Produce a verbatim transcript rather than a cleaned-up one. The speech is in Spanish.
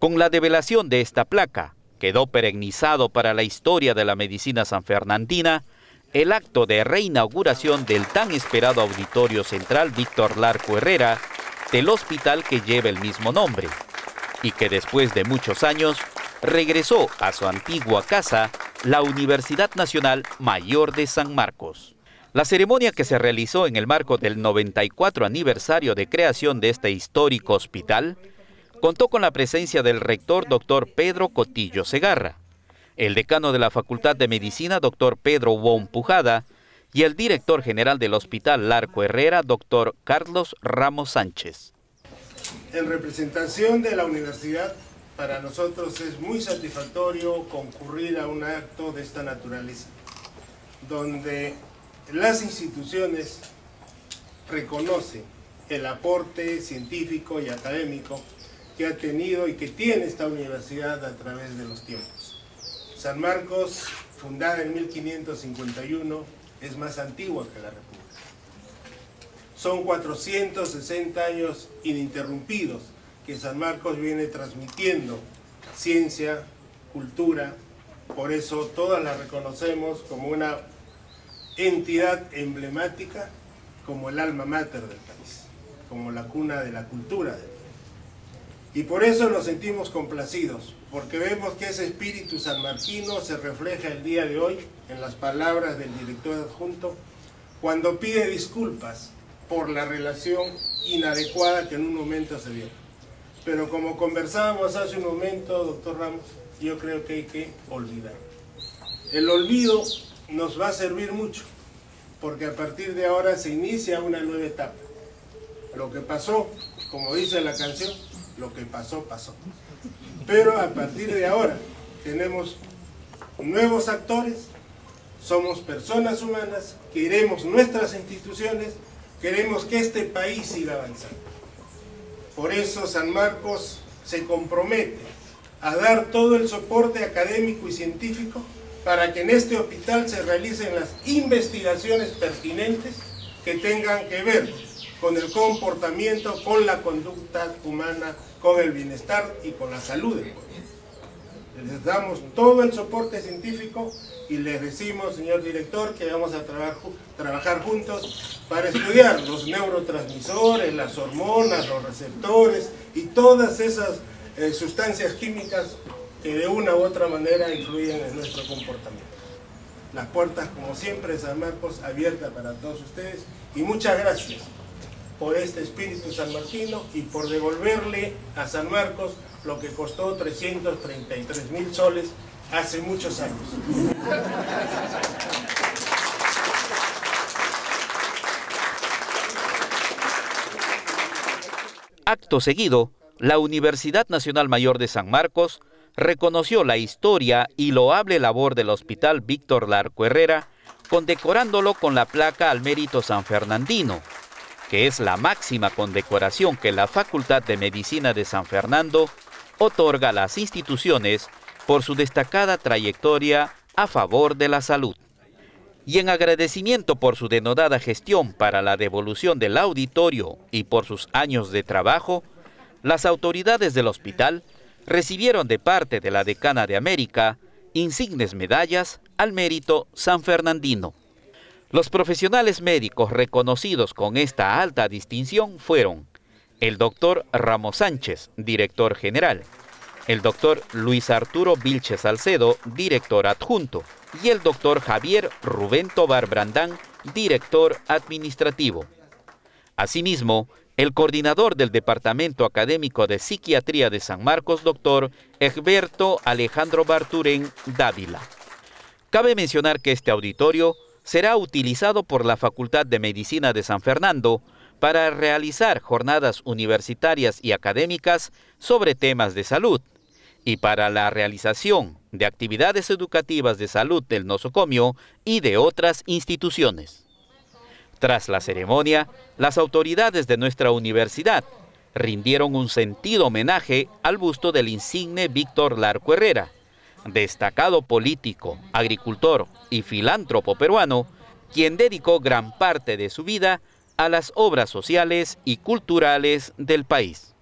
Con la develación de esta placa, quedó perennizado para la historia de la medicina sanfernandina el acto de reinauguración del tan esperado Auditorio Central Víctor Larco Herrera del hospital que lleva el mismo nombre y que después de muchos años regresó a su antigua casa, la Universidad Nacional Mayor de San Marcos. La ceremonia, que se realizó en el marco del noventa y cuatro aniversario de creación de este histórico hospital, contó con la presencia del rector doctor Pedro Cotillo Segarra, el decano de la Facultad de Medicina doctor Pedro Wong Pujada y el director general del Hospital Larco Herrera doctor Carlos Ramos Sánchez. En representación de la universidad, para nosotros es muy satisfactorio concurrir a un acto de esta naturaleza, donde las instituciones reconocen el aporte científico y académico que ha tenido y que tiene esta universidad a través de los tiempos. San Marcos, fundada en mil quinientos cincuenta y uno, es más antigua que la República. Son cuatrocientos sesenta años ininterrumpidos que San Marcos viene transmitiendo ciencia, cultura, por eso todas la reconocemos como una entidad emblemática, como el alma mater del país, como la cuna de la cultura del país. Y por eso nos sentimos complacidos, porque vemos que ese espíritu sanmarquino se refleja el día de hoy en las palabras del director adjunto, cuando pide disculpas por la relación inadecuada que en un momento se dio. Pero como conversábamos hace un momento, doctor Ramos, yo creo que hay que olvidar. El olvido nos va a servir mucho, porque a partir de ahora se inicia una nueva etapa. Lo que pasó, como dice la canción, lo que pasó, pasó. Pero a partir de ahora tenemos nuevos actores, somos personas humanas, queremos nuestras instituciones, queremos que este país siga avanzando. Por eso San Marcos se compromete a dar todo el soporte académico y científico para que en este hospital se realicen las investigaciones pertinentes que tengan que ver con el comportamiento, con la conducta humana, con el bienestar y con la salud del pueblo. Les damos todo el soporte científico y les decimos, señor director, que vamos a trabajar, trabajar juntos para estudiar los neurotransmisores, las hormonas, los receptores y todas esas eh, sustancias químicas que de una u otra manera influyen en nuestro comportamiento. Las puertas, como siempre, de San Marcos, abiertas para todos ustedes, y muchas gracias por este espíritu sanmarquino y por devolverle a San Marcos lo que costó trescientos treinta y tres mil soles hace muchos años. Acto seguido, la Universidad Nacional Mayor de San Marcos reconoció la historia y loable labor del Hospital Víctor Larco Herrera, condecorándolo con la placa al mérito sanfernandino, que es la máxima condecoración que la Facultad de Medicina de San Fernando otorga a las instituciones por su destacada trayectoria a favor de la salud. Y en agradecimiento por su denodada gestión para la devolución del auditorio y por sus años de trabajo, las autoridades del hospital recibieron de parte de la Decana de América insignes medallas al mérito sanfernandino. Los profesionales médicos reconocidos con esta alta distinción fueron el doctor Ramos Sánchez, director general, el doctor Luis Arturo Vilches Salcedo, director adjunto, y el doctor Javier Rubén Tobar Brandán, director administrativo. Asimismo, el coordinador del Departamento Académico de Psiquiatría de San Marcos, doctor Egberto Alejandro Barturén Dávila. Cabe mencionar que este auditorio será utilizado por la Facultad de Medicina de San Fernando para realizar jornadas universitarias y académicas sobre temas de salud y para la realización de actividades educativas de salud del nosocomio y de otras instituciones. Tras la ceremonia, las autoridades de nuestra universidad rindieron un sentido homenaje al busto del insigne Víctor Larco Herrera, destacado político, agricultor y filántropo peruano, quien dedicó gran parte de su vida a las obras sociales y culturales del país.